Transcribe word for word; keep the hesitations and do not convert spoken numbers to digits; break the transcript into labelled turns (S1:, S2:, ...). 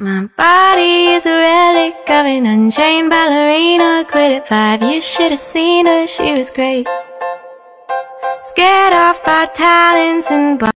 S1: My body is a relic of an untrained ballerina. Quit at five, you should have seen her, she was great. Scared off by talents and